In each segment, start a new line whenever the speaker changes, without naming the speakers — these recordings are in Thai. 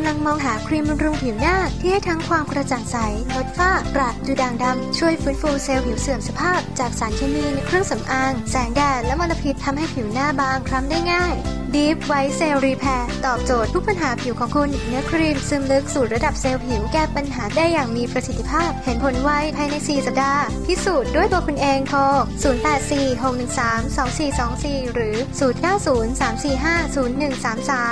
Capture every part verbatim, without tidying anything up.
ำลังมองหาครีมบำรุงผิวหน้าที่ให้ทั้งความกระจ่างใสลดฝ้ากระจุดด่างดำช่วยฟื้นฟูเซลล์ผิวเสื่อมสภาพจากสารเคมีในเครื่องสำอางแสงแดดและมลพิษทำให้ผิวหน้าบางคล้ำได้ง่าย Deep White Cell Repair ตอบโจทย์ทุกปัญหาผิวของคุณเนื้อครีมซึมลึกสู่ระดับเซลล์ผิวแก้ปัญหาได้อย่างมีประสิทธิภาพเห็นผลไวภายในสี่สัปดาห์พิสูจน์ด้วยตัวคุณเองโทรศูนย์ แปด สี่ หก หนึ่ง สาม สอง สี่ สอง สี่หรือศูนย์ เก้า ศูนย์ สาม สี่ ห้า ศูนย์ หนึ่ง สาม สาม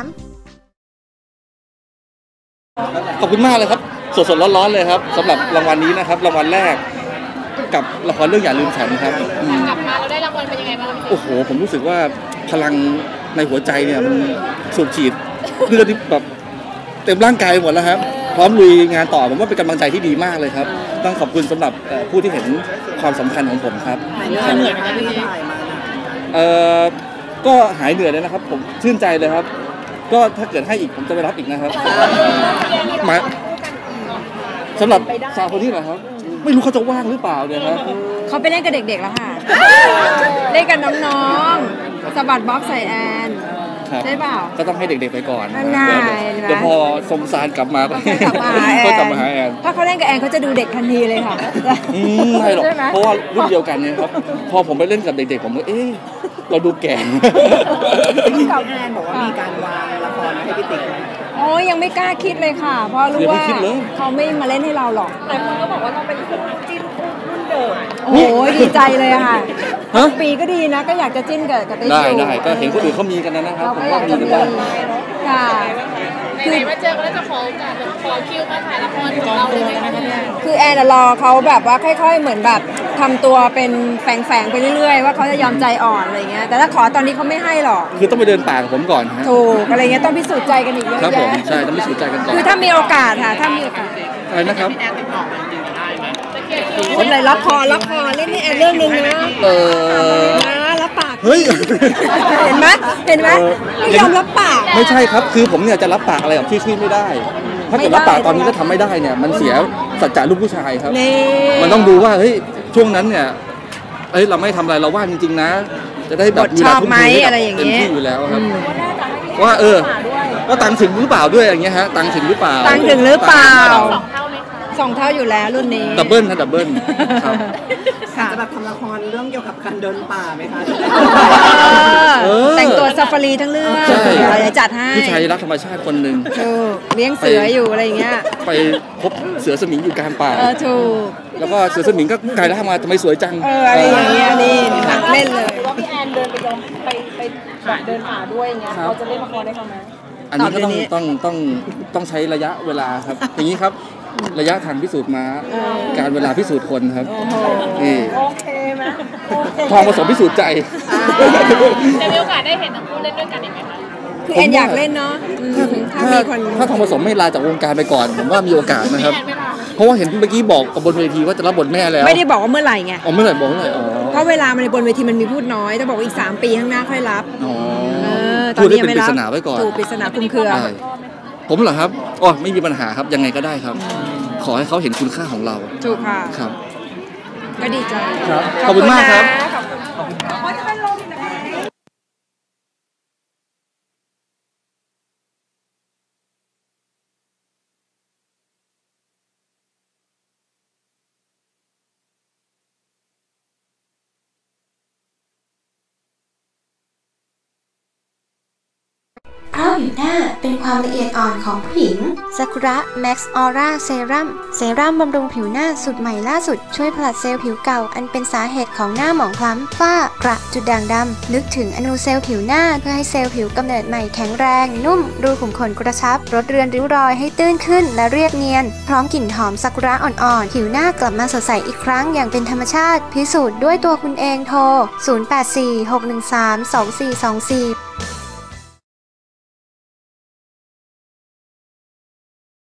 ขอบคุณมากเลยครับสดๆร้อนๆเลยครับสำหรับรางวัลนี้นะครับรางวัลแรกกับละครเรื่องอย่าลืมฉันครับ
กลับมาเราได้รางวัลเป็นยังไงบ้าง
โอ้โหผมรู้สึกว่าพลังในหัวใจเนี่ยมันสูบฉีดเลือดที่แบบเต็มร่างกายหมดแล้วครับพร้อมลุยงานต่อผมว่าเป็นกำลังใจที่ดีมากเลยครับต้องขอบคุณสำหรับผู้ที่เห็นความสำคัญของผมครับ
หายเหนื่อยไหมครับพี่
เอ่อก็หายเหนื่อยเลยนะครับผมชื่นใจเลยครับก็ถ้าเกิดให้อีกผมจะไปรับอีกนะครับมาสำหรับสาวคนนี้เหรอครับไม่รู้เขาจะว่างหรือเปล่าเนี่ยครับ
เขาไปเล่นกับเด็กๆแล้วค่ะเล่นกับน้องๆสะบัดบ๊อบใส่แอนได้เปล่า
ก็ต้องให้เด็กๆไปก่อน
ง่าย
เดี๋ยวพอสมสารกลับมาก็กลับมาหาแอน
ถ้าเขาเล่นกับแอนเขาจะดูเด็กทันทีเลยค่ะ
ไม่หรอกเพราะว่ารุ่นเดียวกันเนี่ยครับพอผมไปเล่นกับเด็กๆผมก็เอ๊ะเราดูแก่
พี่กับแอนบอกว่ามีการวางละครให้พี่ติ๊ก
โอ้ยังไม่กล้าคิดเลยค่ะเพราะรู้ว่าเขาไม่มาเล่นให้เราหรอก
แต่คนก็บอกว่าเราเป็นคู่จิ้นรุ่นเดิม
โอ้ยดีใจเลยค่ะปีก็ดีนะก็อยากจะจิ้นกับกับติ๊ก
ได้ได้ก็เห็นคนอื่นเขามีกันนะครับ
ผมว่ามีกันบ้างค่ะ
คือมาเจอกันแล้วจะขอโอกาสขอคิวมาถ่ายละครของเราเลยไหมคะ
คือแอนรอเขาแบบว่าค่อยๆเหมือนแบบทำตัวเป็นแฝงๆไปเรื่อยๆว่าเขาจะยอมใจอ่อนอะไรเงี้ยแต่ถ้าขอตอนนี้เขาไม่ให้หรอก
คือต้องไปเดินป่ากับผมก่อน
ถูกอะไรเงี้ยต้องพิสูจน์ใจกันอีกเยอะแยะ
ครับผมใช่ต้องพิสูจน์ใจกันก่อน
คือถ้ามีโอกาสค่ะถ้ามีโอกาส
อะไรนะครับ
แอนติดต่อมาจริงๆได้ไหม
คนไหนรับคอรับคอเล่นให้แอนเรื่องนึงนะ
เออ
นะรับปาก
เฮ้ย
เห็นไหมเห็นไหมไม่ยอมรับปาก
ไม่ใช่ครับคือผมเนี่ยจะรับปากอะไรกับที่ที่ไม่ได้ถ้าเกิดรับปากตอนนี้แล้วทำไม่ได้เนี่ยมันเสียสัจจะลูกผู้ชายครับมันต้องดูว่าเฮ้ยช่วงนั้นเนี่ยเฮ้ยเราไม่ทำอะไรเราว่างจริงๆนะจะได้แบบ
มีแบบทุ่มเทอะไรอย่าง
เงี้ยเต็มที่อยู่แล้วครับว่าเออก็ตังถึงหรือเปล่าด้วยอย่างเงี้ยฮะตังถึงหรือเปล่า
ตังถึงหรือเปล่าสองเท่าอยู่แล้วรุ่นนี้
ดับเบิลนะดับเบิลครับ
จะแบบทำละครเรื่องเกี่ยวกับการเดินป่าไหมคะ
แต่งตัวซาฟารีทั้งเรื่องอะไรจัดให้
ผู้ชายรักธรรมชาติคนหนึ่ง
เลี้ยงเสืออยู่อะไรอย่างเงี้ย
ไปพบเสือสมิงอยู่กลางป่า
ถูก
แล้วก็เสือสมิงก็กลายร่างมาทำไมสวยจัง
เอออะไรอย่างเงี้ยนี่หนักเล่นเลย
ว่าพี่แอนเดินไปยอมไปไปเดินป่าด้วยเงี้ยเราจะเล่นละครได้เขาไหม
อันนี้ก็ต้องต้องต้องต้องใช้ระยะเวลาครับอย่างนี้ครับระยะทางพิสูจน์ม้าการเวลาพิสูจน์คนครับนี่
โอเคไหม
ทองผสมพิสูจน์ใจ
จะมีโอกาสได้เห็นทั้งคู่เล่นด้วยกันอีกไหมคะ
คือแอนอยากเล่นเนาะถ้ามีคน
ถ้าทองผสมไม่ลาจากวงการไปก่อนผมว่ามีโอกาสนะครับเพราะว่าเห็นเมื่อกี้บอกกับบนเวทีว่าจะรับบทแม่แล้ว
ไม่ได้บอกว่าเมื่อไหร่ไง
อ๋อเมื่อไหร่บอกเมื่อไหร่อ๋อ
เพราะเวลามันในบนเวทีมันมีพูดน้อยต้องบอกว่าอีกสามปีข้างหน้าค่อยรับ
อ๋อ
ตอนนี้
ไม่รับปริศนาไว้ก่อน
ถูกปริศนาคุ้มเครือ
ผมเหรอครับอ๋อไม่มีปัญหาครับยังไงก็ได้ครับขอให้เขาเห็นคุณค่าของเรา
ถูกค่ะ
ครับ
ก็ดีใจ
ครับขอบคุณมากครับ
เพราะผิวหน้าเป็นความละเอียดอ่อนของผู้หญิงซากุระแม็กซ์ออร่าเซรั่มเซรั่มบำรุงผิวหน้าสุดใหม่ล่าสุดช่วยผลัดเซลล์ผิวเก่าอันเป็นสาเหตุของหน้าหมองคล้ำฝ้ากระจุดด่างดำนึกถึงอนูเซลล์ผิวหน้าเพื่อให้เซลล์ผิวกำเนิดใหม่แข็งแรงนุ่มรูขุมขนกระชับลดเรือนริ้วรอยให้ตื้นขึ้นและเรียบเนียนพร้อมกลิ่นหอมซากุระอ่อนๆผิวหน้ากลับมาสดใสอีกครั้งอย่างเป็นธรรมชาติพิสูจน์ด้วยตัวคุณเองโทรศูนย์ แปด สี่ หก หนึ่ง สาม สอง สี่ สอง สี่